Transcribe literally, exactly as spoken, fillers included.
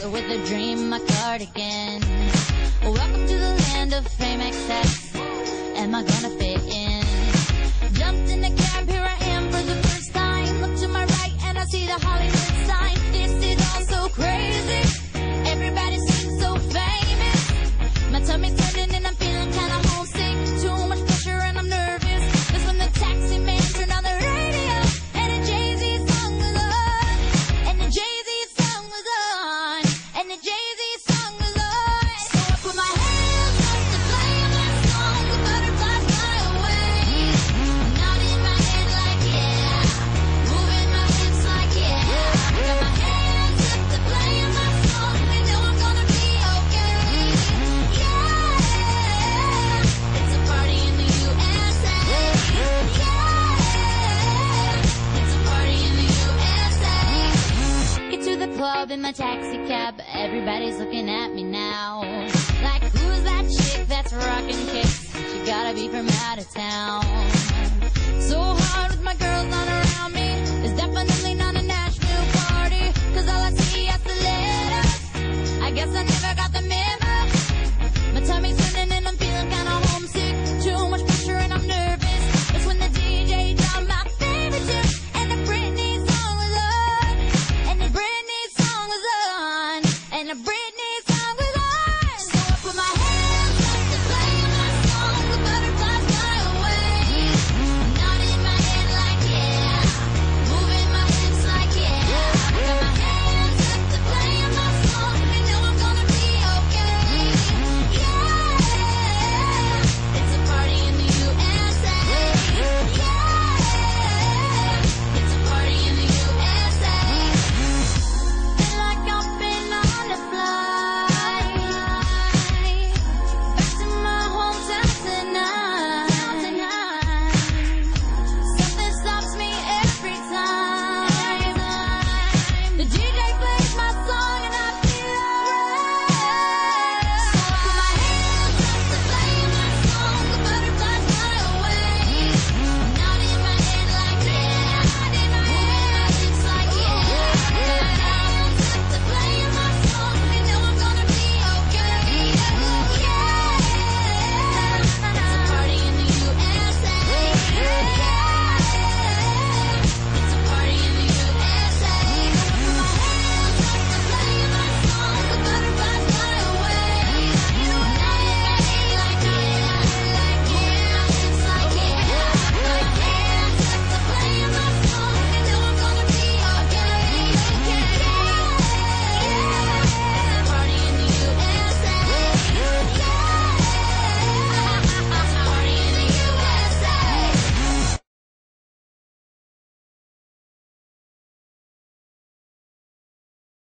with a dream, my cardigan. Welcome to the land of fame excess. Am I gonna fit in? Jumped in the cab, here I am for the first time. Look to my right and I see the Hollywood sign. This is all so crazy. Everybody seems so famous. My tummy's turning and I'm feeling kinda homesick. Too much pressure and I'm nervous. That's when the taxi man turned on the radio and a Jay-Z song was on. And the Jay-Z song was on. And the Jay-Z song was on. So I put my hands up to play my song. The butterflies fly away. Nodding my head like yeah. Moving my hips like yeah. Got my hands up to play my song. They know I'm gonna be okay. Yeah. It's a party in the U S A. Yeah. It's a party in the U S A. Get to the club in my taxi cab. Everybody's looking at me now. Like, who's that chick that's rocking kicks? She gotta be from out of town.